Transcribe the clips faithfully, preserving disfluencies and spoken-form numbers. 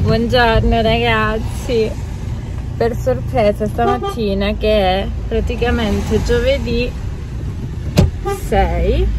Buongiorno ragazzi, per sorpresa stamattina che è praticamente giovedì sei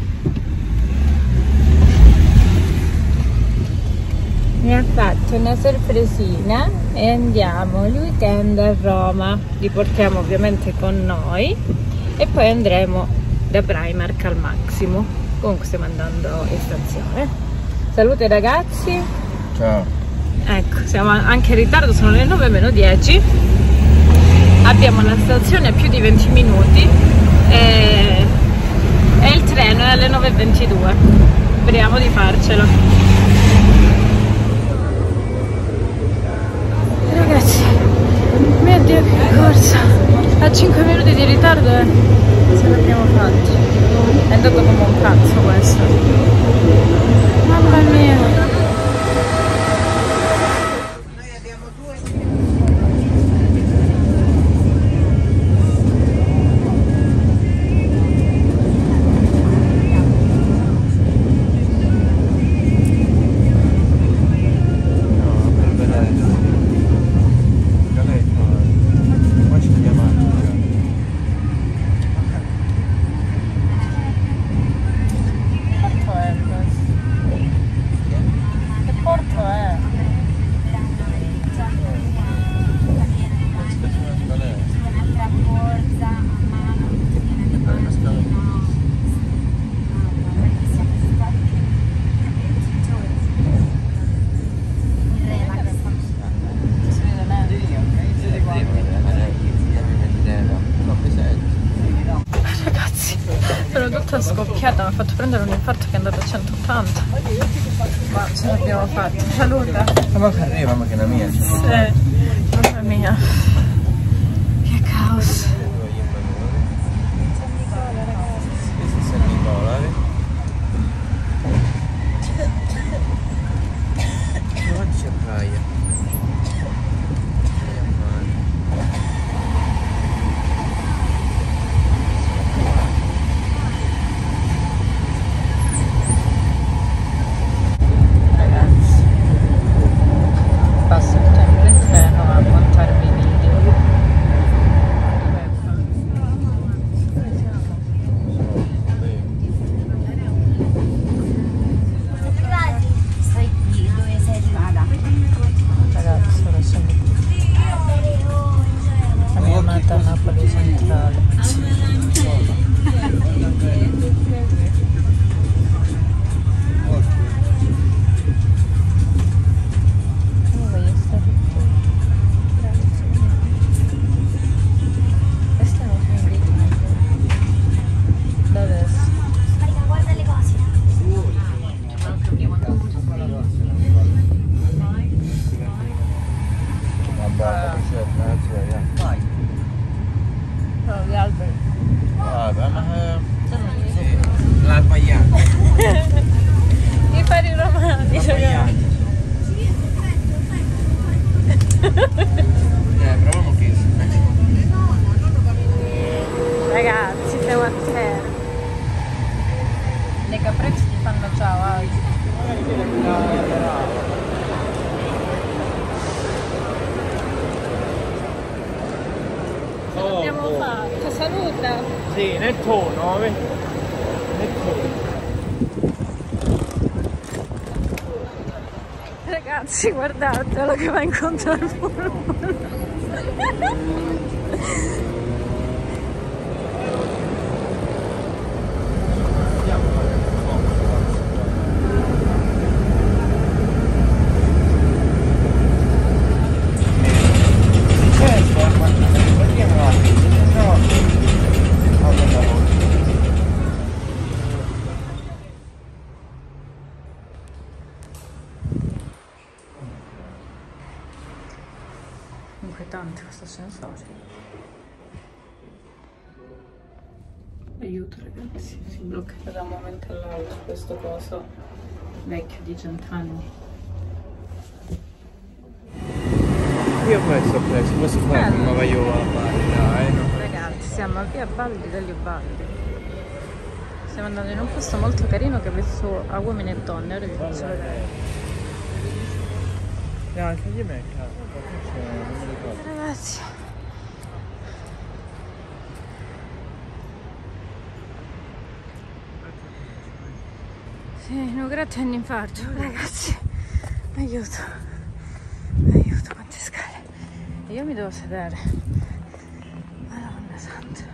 mi ha fatto una sorpresina e andiamo il weekend a Roma, li portiamo ovviamente con noi e poi andremo da Primark al Massimo. Comunque stiamo andando in stazione. Salute ragazzi. Ciao. Ecco, siamo anche in ritardo, sono le nove meno dieci, abbiamo la stazione a più di venti minuti e, e il treno è alle nove e ventidue, speriamo di farcela. Ragazzi, mio Dio che corsa, a cinque minuti di ritardo e ce l'abbiamo fatta, è andato come un cazzo questo, mamma mia. Scoppiata, mi ha fatto prendere un infarto che è andato a centottanta, ma ce l'abbiamo fatta. Saluta. Ma che arriva, ma che è la mia. Sì, mamma mia, che caos. Ragazzi, siamo a terra. Le caprette ti fanno ciao oggi. Ce l'abbiamo fatta, saluta. Sì, nel tono, nel tono. Ragazzi, guardatelo che va incontro al pullman. Inquietante questo ascensore. Aiuto ragazzi, si blocca da un momento all'altro questo coso vecchio di cent'anni. Io questo ho preso, questo qua come va io a Baldi, dai, no? Ragazzi, siamo a via Baldi degli Ubaldi. Stiamo andando in un posto molto carino che ho visto a uomini e donne, ora vi faccio vedere. No, anche io mi è caro, non me lo ricordo. Ragazzi, sì, un grazie e un infarto, ragazzi, aiuto, aiuto, quante scale, e io mi devo sedere, Madonna santa.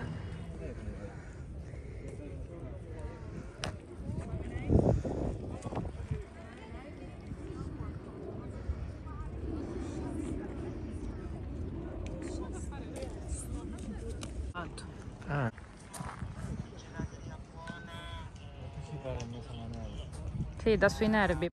Ah. Ci pare il mio samanello. Sì, da sui nervi.